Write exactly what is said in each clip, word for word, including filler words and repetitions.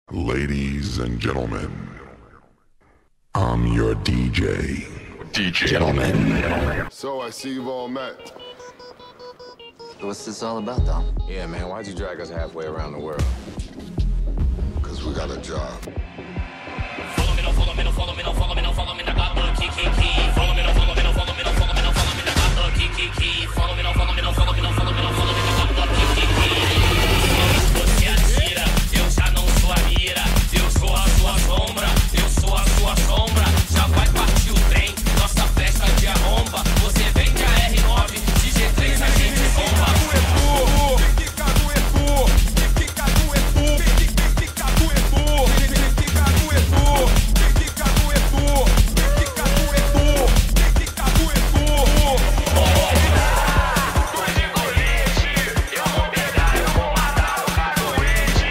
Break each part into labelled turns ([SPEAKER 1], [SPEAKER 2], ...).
[SPEAKER 1] Ladies and gentlemen, I'm your D J. D J. Gentlemen.
[SPEAKER 2] So I see you've all met.
[SPEAKER 3] What's this all about, Dom?
[SPEAKER 4] Yeah, man, why'd you drag us halfway around the world?
[SPEAKER 2] Cause we got a job.
[SPEAKER 5] Follow me, no, follow me, no, follow me, no, follow me, no, follow me, no, got the key, key, key. Follow me, no, follow me, no, follow me, no, follow me, no, follow me, no, got the key, key, key. Follow me, no, follow me, no, follow me, no, follow me, no, follow me, no, got the key, key, key. Você atira, eu já não sou a mira. Eu sou a sua sombra, eu sou a sua sombra. Já vai partir o trem, nossa festa de arromba. Você vem de A R nove, de G três a gente bomba. Fica no Edu, fica no Edu, fica no Edu, fica no Edu, fica no Edu, fica no Edu, fica no Edu. Tô de colete, eu vou pegar, eu vou matar o cara doente.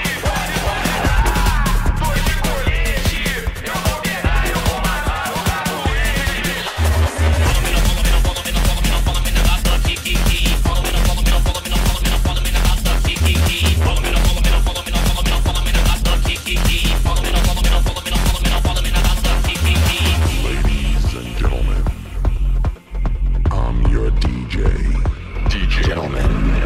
[SPEAKER 5] Tô de colete, eu vou pegar, eu vou matar o cara doente. Follow me, no, follow me, no, follow me, no, follow me, no, follow me, no, got the key, key, key. Follow me, no, follow me, no, follow me, no, follow me, no, follow me, no, got the key, key, key. Follow me, no, follow me, no, follow me, no, follow me, no, follow me, no, got the key, key, key. Follow me, no, follow me, no, follow me, no, follow me, no, follow me, no, got the key, key, key.
[SPEAKER 1] Ladies and gentlemen, I'm your D J. D J. Gentlemen.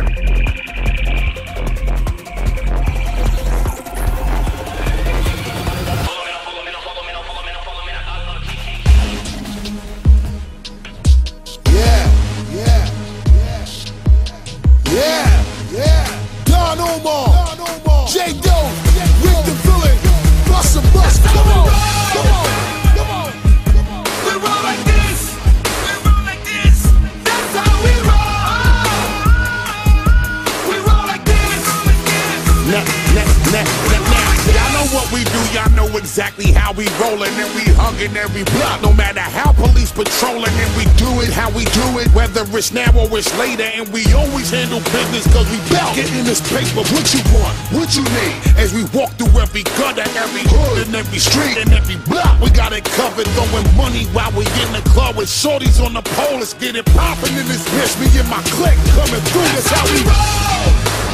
[SPEAKER 6] Yeah, yeah, yeah, yeah, yeah. Don Omar, J Doe, Rick the Villain, Bust a Bust. Come on, come on, come on, come on.
[SPEAKER 5] We roll like this, we roll like this, that's how we roll. We roll like this,
[SPEAKER 6] Nah, nah, nah, nah, nah. Y'all know what we do, y'all know exactly how we rollin', and we huggin' every block. No matter how police patrolin', and we do it how we do it, whether it's now or it's later, and we always handle business cause we bout getting this paper. What you want? What you need? As we walk through every gutter, every hood, and every street, and every block, we got it covered, throwing money while we in the club with shorties on the pole. Let's get it poppin' in this bitch. Me and my clique coming through. That's how we roll.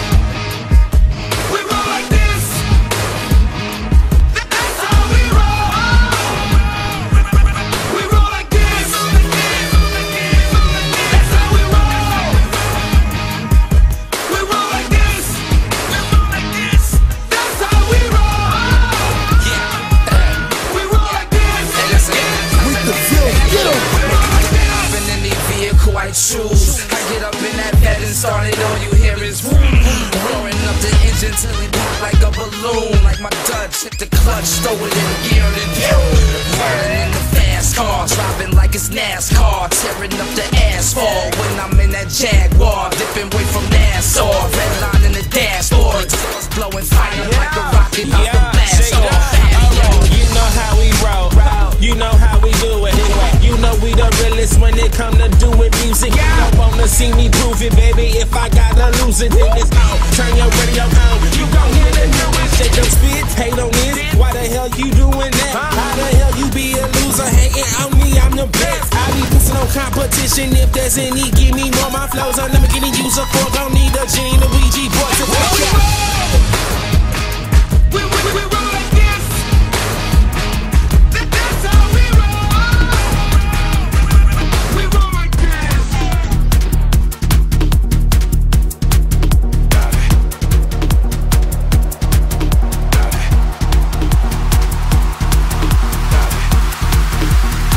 [SPEAKER 5] we roll like this, that's how we roll. We roll like this, that's how we roll. We roll like this, we roll like this, that's how we roll. We roll like this.
[SPEAKER 6] With the feel, get 'em.
[SPEAKER 7] I've been in the vehicle I choose. I get up in that bed and start it, all you hear is vroom, vroom, roaring up the engine till it pop like a balloon. Like my Dutch, hit the clutch, throw it in gear and pew. Rolling in the fast car, driving like it's NASCAR, tearing up the asphalt when I'm in that Jaguar, dipping way from Nassau, red line in the dashboard, exhaust blowing fire like a rocket out the blast off.
[SPEAKER 8] You know how we roll, you know how we do it. You know we the realest when it come to doing music. You don't wanna see me prove it, baby. If I gotta lose it, then it's on. Turn your radio on, you gon' hear the newest. Shake your spit, hate on this. Why the hell you doing that? How the hell you be a loser? Hating on me, I'm the best. I be pissing on competition. If there's any, give me more. My flows are never getting used up for. Don't need a Gene, the Ouija boy to fuck ya.
[SPEAKER 5] We, we, we, we roll like this, that's how we roll. We roll like this.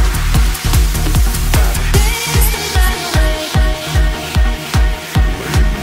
[SPEAKER 1] Ladies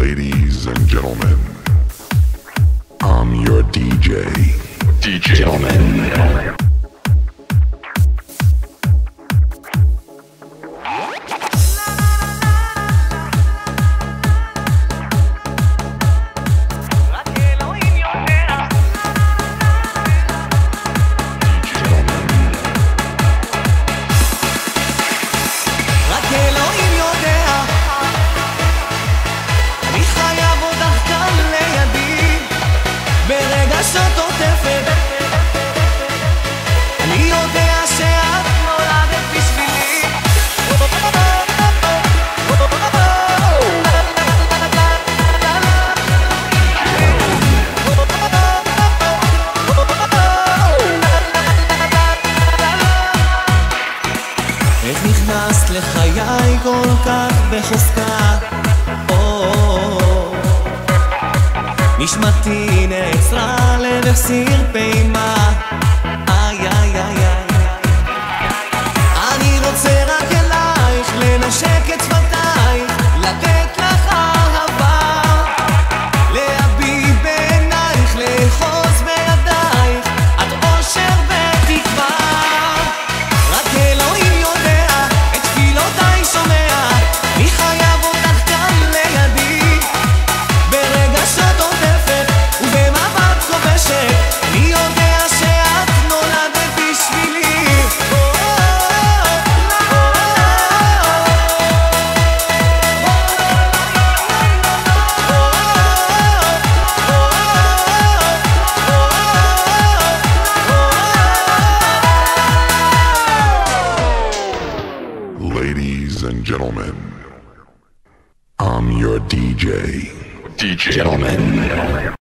[SPEAKER 1] Ladies and gentlemen, I'm your D J. D J Gentleman.
[SPEAKER 3] איך נכנסת לחיי כל כך בחוזקה, נשמתי נעצרה לבך סיר פעימה, איי איי איי איי אני רוצה רק אלייך לנשק את שפתייך, לתת לך אהבה, להביט בעינייך, לאחוז בידייך, את אושר ותקווה. רק אלוהים יודע את תפילותיי שומע, אני חייב אותך כאן לידי, ברגשות עוטפת ובמבט חובשת, אני יודע שאת נולדת בשבילי.
[SPEAKER 1] Ladies and gentlemen, I'm your D J. D J Gentleman.